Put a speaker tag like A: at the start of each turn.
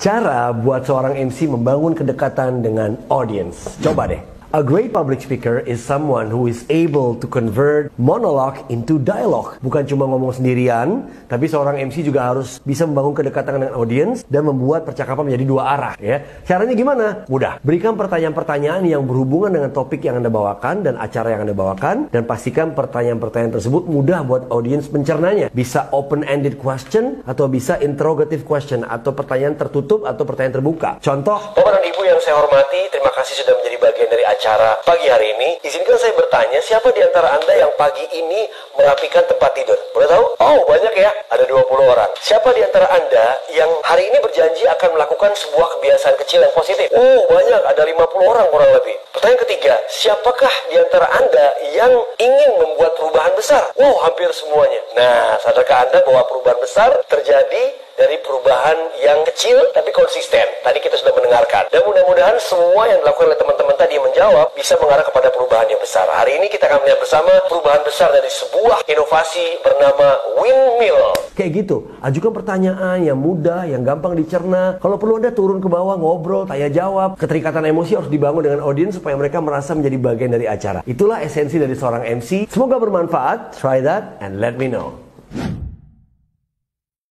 A: Cara buat seorang MC membangun kedekatan dengan audience. Coba deh. A great public speaker is someone who is able to convert monologue into dialogue. Bukan cuma ngomong sendirian, tapi seorang MC juga harus bisa membangun kedekatan dengan audience dan membuat percakapan menjadi dua arah. Ya, caranya gimana? Mudah. Berikan pertanyaan-pertanyaan yang berhubungan dengan topik yang Anda bawakan dan acara yang Anda bawakan, dan pastikan pertanyaan-pertanyaan tersebut mudah buat audience mencernanya. Bisa open-ended question atau bisa interrogative question atau pertanyaan tertutup atau pertanyaan terbuka. Contoh, Bapak dan Ibu yang saya hormati, terima kasih sudah menjadi bagian dari acara pagi hari ini. Izinkan saya bertanya, siapa di antara Anda yang pagi ini merapikan tempat tidur? Boleh tahu? Oh, banyak ya. Ada 20 orang. Siapa di antara Anda yang hari ini berjanji akan melakukan sebuah kebiasaan kecil yang positif? Oh, banyak. Ada 50 orang kurang lebih. Pertanyaan ketiga, siapakah di antara Anda yang ingin membuat perubahan besar? Oh, hampir semuanya. Nah, sadarkah Anda bahwa perubahan besar terjadi dari perubahan yang kecil tapi konsisten? Tadi kita sudah mendengarkan. Dan mudah-mudahan semua yang dilakukan oleh teman-teman tadi yang menjawab bisa mengarah kepada perubahan yang besar. Hari ini kita akan melihat bersama perubahan besar dari sebuah inovasi bernama Windmill. Kayak gitu. Ajukan pertanyaan yang mudah, yang gampang dicerna. Kalau perlu Anda turun ke bawah, ngobrol, tanya jawab. Keterikatan emosi harus dibangun dengan audiens supaya mereka merasa menjadi bagian dari acara. Itulah esensi dari seorang MC. Semoga bermanfaat. Try that and let me know.